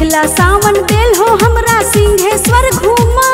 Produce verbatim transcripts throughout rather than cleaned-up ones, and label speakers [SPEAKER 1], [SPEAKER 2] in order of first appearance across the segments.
[SPEAKER 1] पिछला सावन देल हो हमरा सिंहेश्वर घुमा,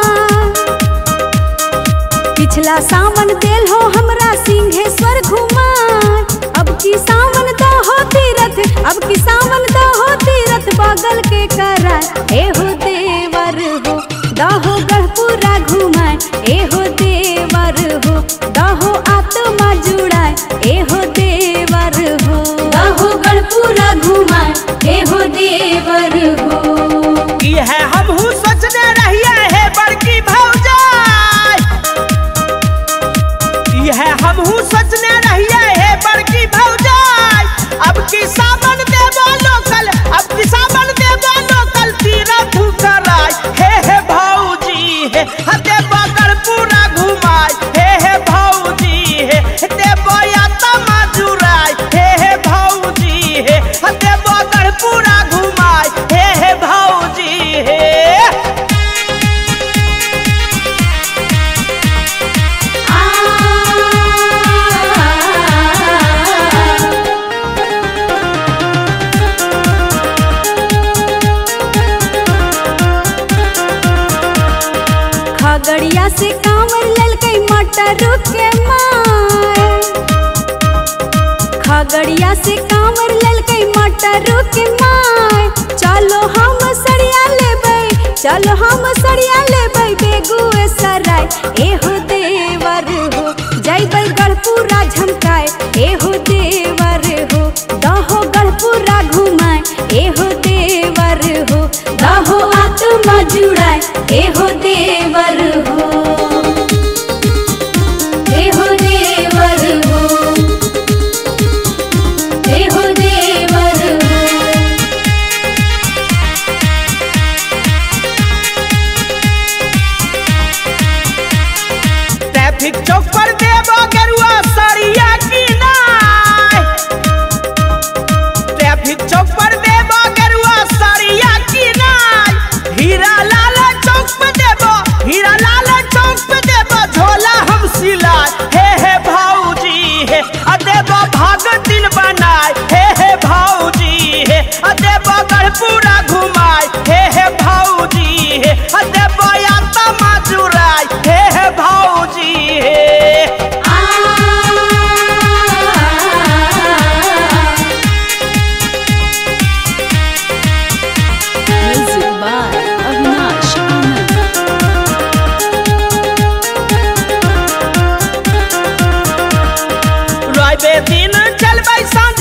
[SPEAKER 1] पिछला सावन देल हो हमरा सिंहेश्वर घुमा। अब की सावन दा हो तीरथ, अब की सावन दा हो तीरथ बगल के करा। एहो देवर हो दहो गढ़पुरा घुमाए, एहो देवर हो दहो आत्मा जुड़ाए, एहो देवर हो दहो गढ़पुरा घुमाए, एहो देवर हो।
[SPEAKER 2] यह हमहू सोचने रहिए है बड़की भौजाई, यह हमहू सोचने रहिए है बड़की भौजाई। अब की सावन देवो लोकल, अब की सावन देवो लोकल तीरथ कराई। हे हे भौजी हे देवो गढ़पुरा घुमाई, हे हे भौजी हे देवो आत्मा जुड़ाई, हे हे भौजी हे देवो गढ़पुरा घुमाई, हे हे भौजी हे।
[SPEAKER 1] खगड़िया से कांवर ललकई मटर के माय, खगड़िया से कांवर ललकई मटर के माय। चलो हम सड़िया लेबै, चलो हम सड़िया लेबै बेगूसराय। एहो देवर हो जइबै गढ़पुरा झमकाए, एहो देवर हो दहो गढ़पुरा घुमाए, एहो देवर हो दहो आत्मा जुड़ाए, एहो देवर हो एहो देवर हो एहो देवर हो।
[SPEAKER 2] ट्रैफिक चौक पर देवो गेरुआ सड़िया की नाय, ट्रैफिक चौक पर देवो गेरुआ सड़िया की नाय। हीरा लाल चौक पे देवो, हीरा लाल चौक पे देवो झोला हम सिलाए। हे हे भौजी हे देवो भाग दिन बनाए, हे हे भौजी हे देवो गढ़पुरा घुमाए, हे हे भौजी हे देवो आत्मा जुड़ाए, हे हे भौजी हे।
[SPEAKER 3] Music by Avinash Anand.
[SPEAKER 2] रइबे दिन चलबै सन